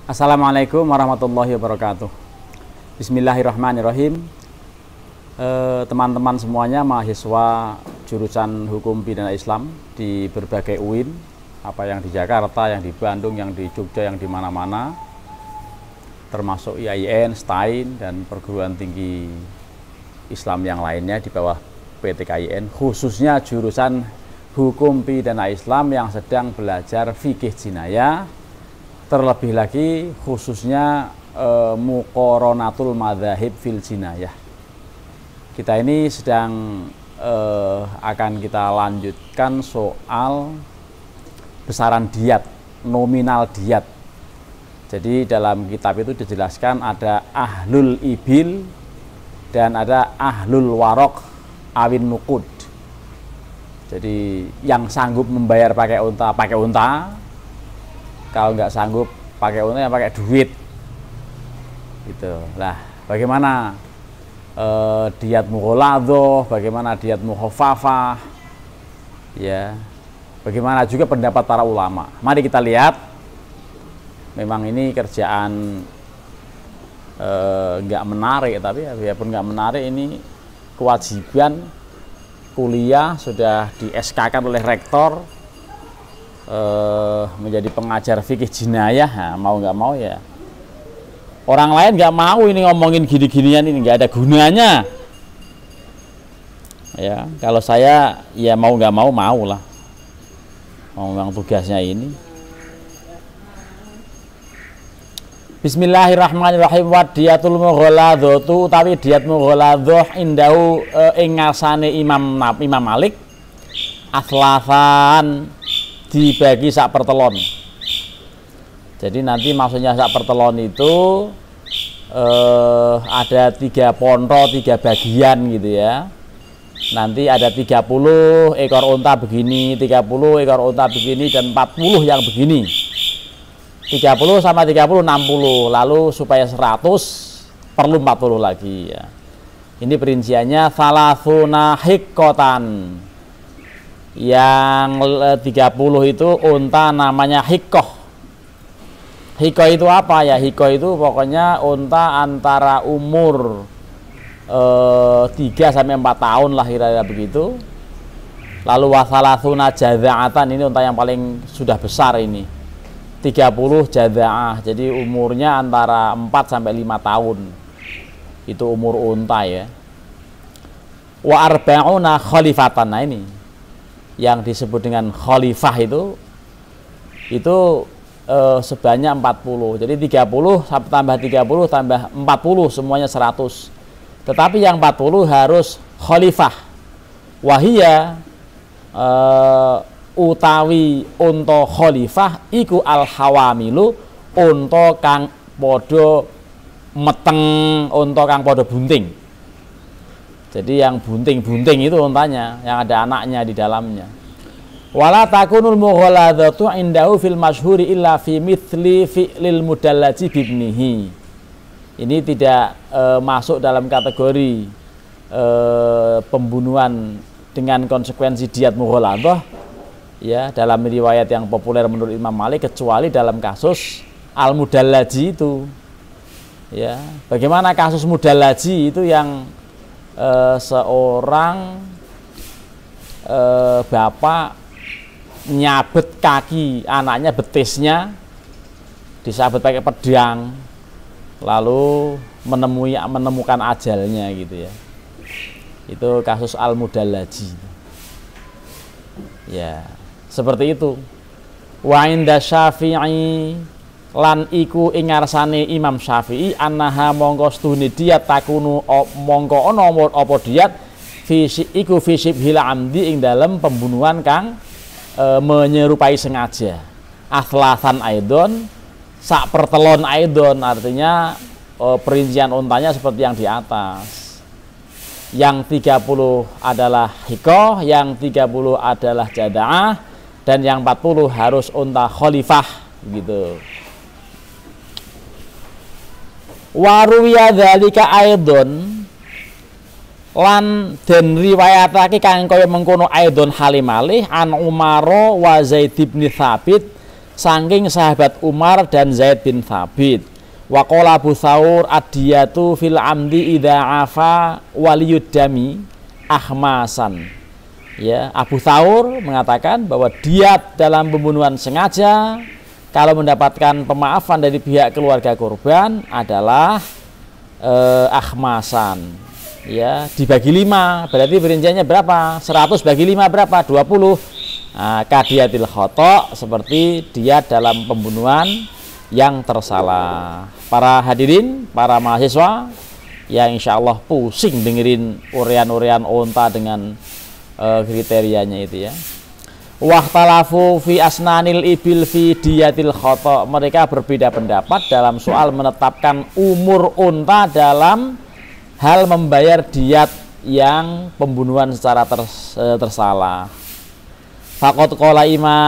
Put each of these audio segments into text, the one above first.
Assalamualaikum warahmatullahi wabarakatuh. Bismillahirrahmanirrahim. Teman-teman semuanya, mahasiswa jurusan Hukum Pidana Islam di berbagai UIN, apa yang di Jakarta, yang di Bandung, yang di Jogja, yang di mana-mana, termasuk IAIN, STAIN, dan perguruan tinggi Islam yang lainnya di bawah PTKIN, khususnya jurusan Hukum Pidana Islam yang sedang belajar fikih jinayah, terlebih lagi khususnya muqoronatul madzahib fil jinayah. Kita ini sedang akan kita lanjutkan soal besaran diat, nominal diat. Jadi dalam kitab itu dijelaskan ada ahlul ibil dan ada ahlul warok awin nukud. Jadi yang sanggup membayar pakai unta, kalau nggak sanggup pakai unta ya pakai duit gitu. Lah bagaimana diat mughaladhah, bagaimana diat mukhafafah, ya, bagaimana juga pendapat para ulama. Mari kita lihat. Memang ini kerjaan nggak menarik, tapi ya biarpun nggak menarik, ini kewajiban kuliah, sudah di SK-kan oleh rektor menjadi pengajar fikih jinayah. Nah, mau nggak mau ya, orang lain nggak mau ini ngomongin gini-ginian, ini nggak ada gunanya ya. Kalau saya ya mau nggak mau lah, memang tugasnya ini. Bismillahirrahmanirrahim. Wa diyatul mughaladhatu, utawi diat mughaladhah indahu ing ngarsane Imam Malik aslafan, dibagi sak pertelon. Jadi nanti maksudnya sak pertelon itu ada 3 ponro, 3 bagian gitu ya. Nanti ada 30 ekor unta begini, 30 ekor unta begini, dan 40 yang begini. 30 sama 30 60, lalu supaya 100 perlu 40 lagi ya. Ini perinciannya salasuna hikkotan. Yang 30 itu unta namanya hikkoh. Hikkoh itu apa ya? Hikkoh itu pokoknya unta antara umur 3 sampai 4 tahun lah kira-kira begitu. Lalu wasalasuna jadza'atan, ini unta yang paling sudah besar ini. 30 jadza'ah, jadi umurnya antara 4 sampai 5 tahun. Itu umur unta ya. Wa arba'una khalifatan. Nah ini yang disebut dengan khalifah itu sebanyak 40. Jadi 30 tambah 30 tambah 40 semuanya 100. Tetapi yang 40 harus khalifah. Wahia utawi unta khalifah iku al hawamilu, unta kang padha meteng, unta kang padha bunting. Jadi yang bunting-bunting itu untanya, yang ada anaknya di dalamnya. Wala takunul mughaladhatu indahu fil masyhuri illa fi mithli fi'lil mudallaji bibnihi. Ini tidak masuk dalam kategori pembunuhan dengan konsekuensi diat mughaladhah ya, dalam riwayat yang populer menurut Imam Malik, kecuali dalam kasus al-mudallaji itu ya. Bagaimana kasus mudallaji itu? Yang seorang bapak nyabet kaki anaknya, betisnya disabet pakai pedang, lalu menemukan ajalnya gitu ya. Itu kasus al-mudallaji ya. Seperti itu. Wa inda Syafi'i, lan iku ing ngarsane Imam Syafi'i, annaha mongko stune diat takunu mongko ana apa diat iku fi syibhil amdi, ing dalem pembunuhan kang menyerupai sengaja. Aslasan aidon, sak pertelon aidon, artinya perincian untanya seperti yang di atas. Yang 30 adalah hikoh, yang 30 adalah jada'ah, dan yang 40 harus unta khalifah gitu. Waruwiya dzalika aidon, lan den riwayatake kang kaya mengkono aidon halimalih an Umar wa Zaid bin Tsabit saking sahabat Umar dan Zaid bin Thabit. Wa qala Abu Tsaur ad-diyatu fil amdi idza afa waliyud dami ahmasan. Ya, Abu Tsaur mengatakan bahwa diat dalam pembunuhan sengaja kalau mendapatkan pemaafan dari pihak keluarga korban adalah ahmasan. Ya, dibagi 5, berarti perinciannya berapa? 100 bagi 5 berapa? 20. Nah, kadiatil khoto, seperti diat dalam pembunuhan yang tersalah. Para hadirin, para mahasiswa yang insya Allah pusing dengerin urean-urean onta dengan kriterianya itu ya. Wahtalafu fi asnanil ibil fi diatil khoto. Mereka berbeda pendapat dalam soal menetapkan umur unta dalam hal membayar diat yang pembunuhan secara tersalah. Faqala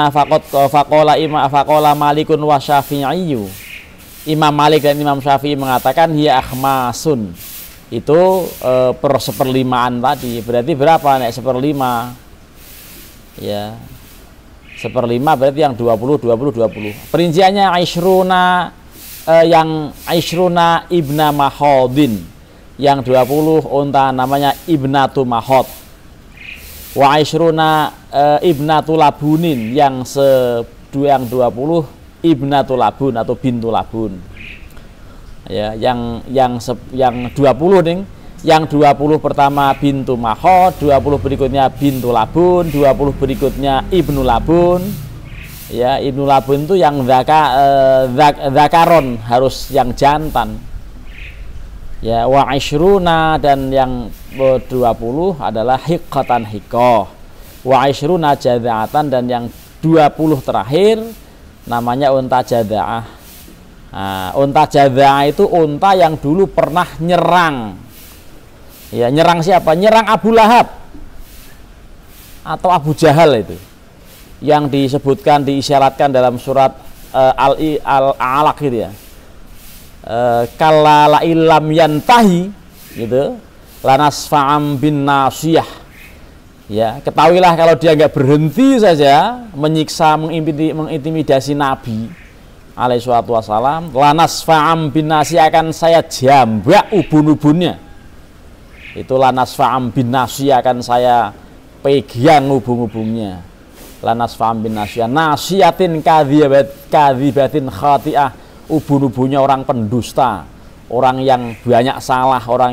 Malikun wa Syafi'i. Imam Malik dan Imam Syafi'i mengatakan hiya akhmasun. Itu per 1/5 tadi. Berarti berapa nek 1/5? Ya. 1/5 berarti yang 20. Perinciannya Aishruna Aishruna ibna Mahodin. Yang 20 unta namanya Ibnatu Mahod. Wa Aishruna Ibnatu Labunin, yang 20 Ibnatu Labun atau Bintu Labun. Ya, yang 20 nih, yang 20 pertama Bintu Mahod, 20 berikutnya Bintu Labun, 20 berikutnya Ibnu Labun. Ya, Ibnu Labun itu yang zakaron, harus yang jantan. Ya, wa Aishruna, dan yang 20 adalah hiqqatan hiqqah. Wa Aishruna jadza'atan, dan yang 20 terakhir namanya unta jadza'ah. Nah, unta jadza'ah itu unta yang dulu pernah nyerang. Ya, nyerang siapa? Nyerang Abu Lahab atau Abu Jahal itu. Yang disebutkan, diisyaratkan dalam surat Al-Alaq gitu ya. Kalla la illam yantahi gitu, lanasfa'am bin nasiyah. Ya, ketahuilah kalau dia nggak berhenti saja menyiksa, mengintimidasi Nabi alaihi salatu wasalam, lanasfa'am bin nasiyah, akan saya jambak ubun-ubunnya. Itu lanasfa'am bin nasiyah, akan saya pegang ubung-ubungnya. Lanasfa'am bin nasiyah, nasiyatin kadhibatin khati'ah. Ubun-ubunnya orang pendusta, orang yang banyak salah, orang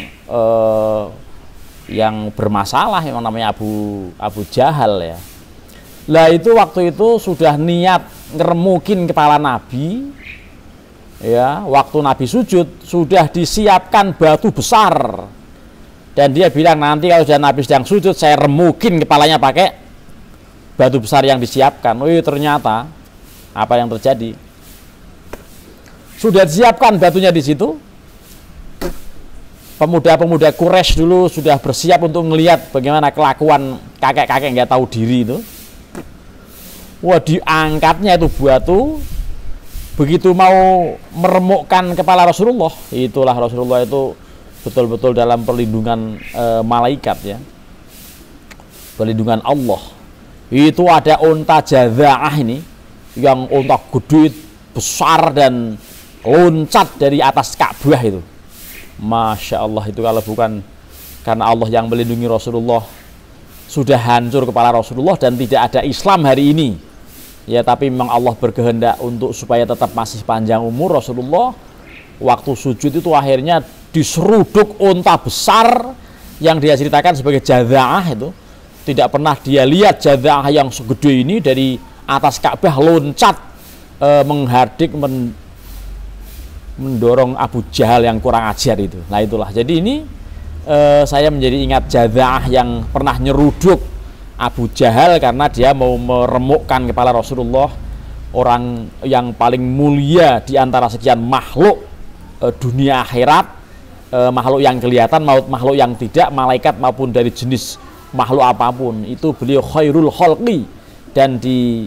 yang bermasalah, yang namanya Abu Jahal ya. Lah itu waktu itu sudah niat ngeremukin kepala Nabi ya, waktu Nabi sujud sudah disiapkan batu besar, dan dia bilang nanti kalau sudah Nabi sedang sujud saya remukin kepalanya pakai batu besar yang disiapkan. Oh, ternyata apa yang terjadi? Sudah disiapkan batunya di situ. Pemuda-pemuda Quraisy dulu sudah bersiap untuk melihat bagaimana kelakuan kakek-kakek nggak tahu diri itu. Wah, diangkatnya itu batu. Begitu mau meremukkan kepala Rasulullah, itulah Rasulullah itu betul-betul dalam perlindungan malaikat ya, perlindungan Allah. Itu ada unta jadza'ah ini, yang unta gede besar dan loncat dari atas Ka'bah itu. Masya Allah, itu kalau bukan karena Allah yang melindungi Rasulullah, sudah hancur kepala Rasulullah dan tidak ada Islam hari ini ya. Tapi memang Allah berkehendak untuk supaya tetap masih panjang umur Rasulullah. Waktu sujud itu akhirnya diseruduk unta besar yang dia ceritakan sebagai jadza'ah itu. Tidak pernah dia lihat jadza'ah yang segede ini dari atas Ka'bah loncat menghardik, mendorong Abu Jahal yang kurang ajar itu. Nah itulah, jadi ini saya menjadi ingat jadza'ah yang pernah nyeruduk Abu Jahal karena dia mau meremukkan kepala Rasulullah, orang yang paling mulia di antara sekian makhluk dunia akhirat, makhluk yang kelihatan maupun makhluk yang tidak, malaikat maupun dari jenis makhluk apapun. Itu beliau khairul khalqi dan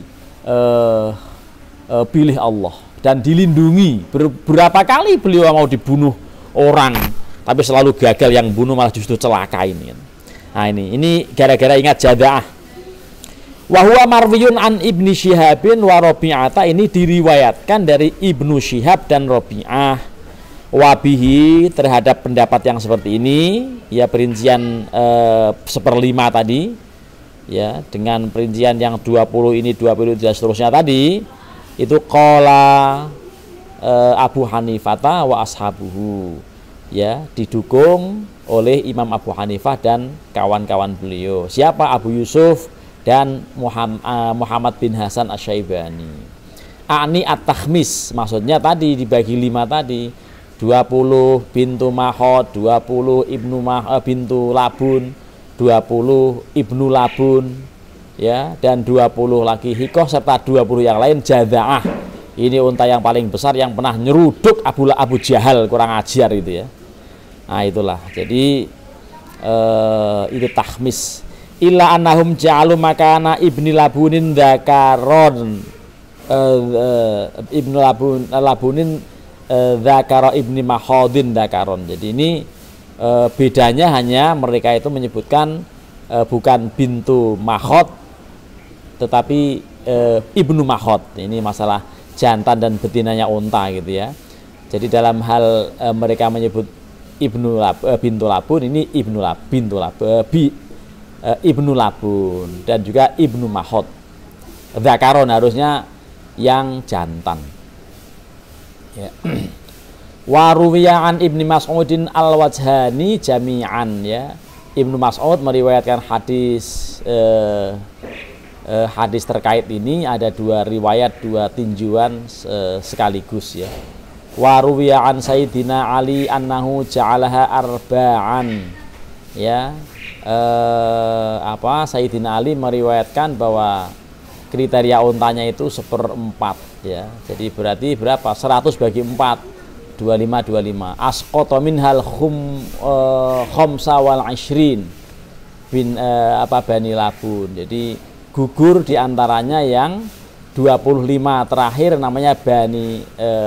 dipilih Allah dan dilindungi. Berapa kali beliau mau dibunuh orang, tapi selalu gagal, yang bunuh malah justru celaka ini. Nah ini gara-gara ingat jadza'ah. Wa huwa marwiyun an Ibni Syihabin wa Rabi'ata, ini diriwayatkan dari Ibnu Syihab dan Rabi'ah. Wabihi, terhadap pendapat yang seperti ini, ya perincian 1/5 tadi, ya dengan perincian yang 20 ini 20 dan seterusnya tadi, itu qala Abu Hanifah wa ashabuhu, ya didukung oleh Imam Abu Hanifah dan kawan-kawan beliau. Siapa? Abu Yusuf dan Muhammad bin Hasan Asy-Syaibani. Ani at-takhmis, maksudnya tadi dibagi 5 tadi, 20 bintu Mahod, 20 bintu Labun, 20 Ibnu Labun, ya, dan 20 lagi Hikoh serta 20 yang lain Jadza'ah. Ini unta yang paling besar yang pernah nyeruduk Abu Jahal, kurang ajar itu ya. Nah itulah, jadi itu takhmis. Illa annahum ja'alu makana Ibni Labunin dzakaron, Ibnu Labunin dzakara Ibni Mahodin dzakaron. Jadi ini bedanya hanya mereka itu menyebutkan bukan bintu Mahod tetapi Ibnu Mahod. Ini masalah jantan dan betinanya unta gitu ya. Jadi dalam hal mereka menyebut bintu Labun, ini Ibnu Labun dan juga Ibnu Mahod. Dzakaron harusnya yang jantan. Ya. Wa ruwiya an Ibni Mas'udin al-Wajhani jami'an, ya. Ibnu Mas'ud meriwayatkan hadis hadis terkait ini ada 2 riwayat, 2 tinjuan sekaligus ya. Wa ruwiya an Sayyidina Ali annahu ja'alaha arba'an, ya. Sayyidina Ali meriwayatkan bahwa kriteria untanya itu 1/4 ya. Jadi berarti berapa? 100 bagi 4, 25. Asqata minhal khamsa wal 20 Bani Labun. Jadi gugur diantaranya yang 25 terakhir namanya Bani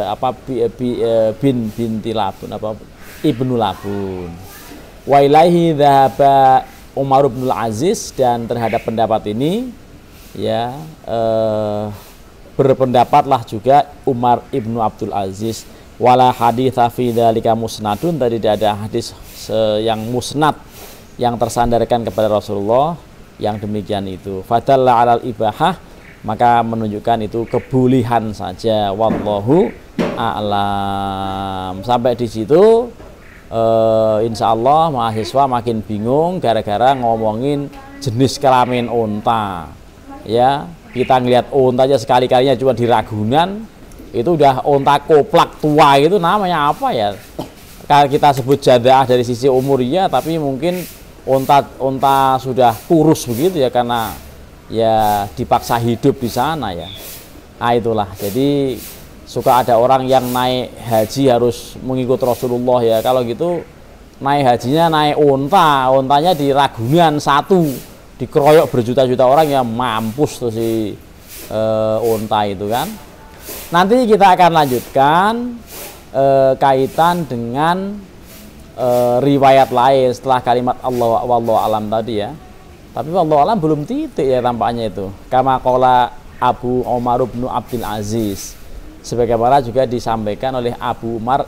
binti Labun, Ibnu Labun. Wa ilaihi dzahaba Umar bin Aziz, dan terhadap pendapat ini ya berpendapatlah juga Umar ibnu Abdul Aziz. Wala haditsa fi dzalika musnadun, tadi tidak ada hadis yang musnad yang tersandarkan kepada Rasulullah yang demikian itu. Fadalla alal ibahah, maka menunjukkan itu kebolehan saja. Wallahu a'lam. Sampai di situ insya Allah mahasiswa makin bingung gara-gara ngomongin jenis kelamin unta. Ya, kita ngelihat unta aja sekali-kalinya cuma di Ragunan, itu udah unta koplak tua, itu namanya apa ya? Kalau kita sebut Jadza'ah dari sisi umur ya, tapi mungkin unta sudah kurus begitu ya, karena ya dipaksa hidup di sana ya. Nah itulah, jadi suka ada orang yang naik haji harus mengikut Rasulullah ya. Kalau gitu naik hajinya naik untanya di Ragunan satu, dikeroyok berjuta-juta orang ya, mampus tuh si unta itu kan. Nanti kita akan lanjutkan kaitan dengan riwayat lain setelah kalimat Allah wallahu alam tadi ya. Tapi wallahu alam belum titik ya tampaknya itu. Kama qala Abu Umar bin Abdul Aziz, sebagaimana juga disampaikan oleh Abu Umar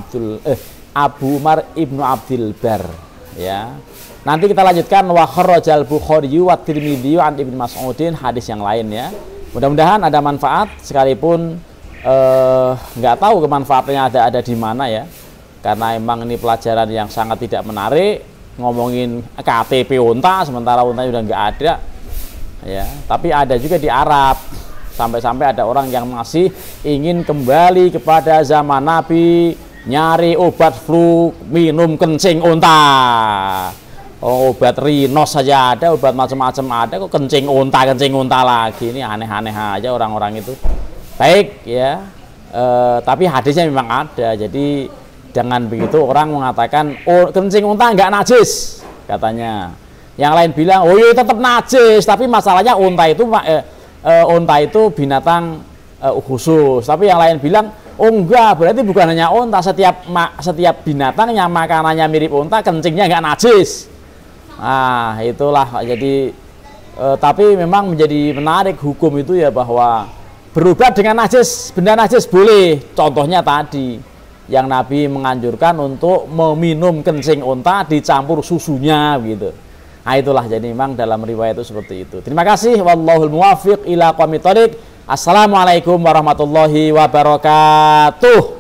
ibnu Abdul Bar ya. Nanti kita lanjutkan wa kharrajal Bukhari wa Tirmidzi an Ibnu Mas'udin, hadis yang lain ya. Mudah-mudahan ada manfaat, sekalipun nggak tahu kemanfaatannya ada di mana ya. Karena emang ini pelajaran yang sangat tidak menarik, ngomongin KTP unta sementara untanya udah nggak ada ya. Tapi ada juga di Arab, sampai-sampai ada orang yang masih ingin kembali kepada zaman Nabi, nyari obat flu, minum kencing unta. Obat rinos saja ada, obat macam-macam ada, kok kencing unta lagi. Ini aneh-aneh aja orang-orang itu. Baik ya, tapi hadisnya memang ada. Jadi jangan begitu orang mengatakan oh kencing unta enggak najis katanya. Yang lain bilang oh iya tetap najis, tapi masalahnya unta itu binatang khusus. Tapi yang lain bilang oh enggak, berarti bukan hanya unta, setiap binatang yang makanannya mirip unta kencingnya enggak najis. Nah itulah, jadi Tapi memang menjadi menarik hukum itu ya, bahwa berobat dengan najis, benda najis boleh. Contohnya tadi yang Nabi menganjurkan untuk meminum kencing unta dicampur susunya gitu. Nah itulah, jadi memang dalam riwayat itu seperti itu. Terima kasih. Wallahul muwaffiq ila aqwamit thoriq. Assalamualaikum warahmatullahi wabarakatuh.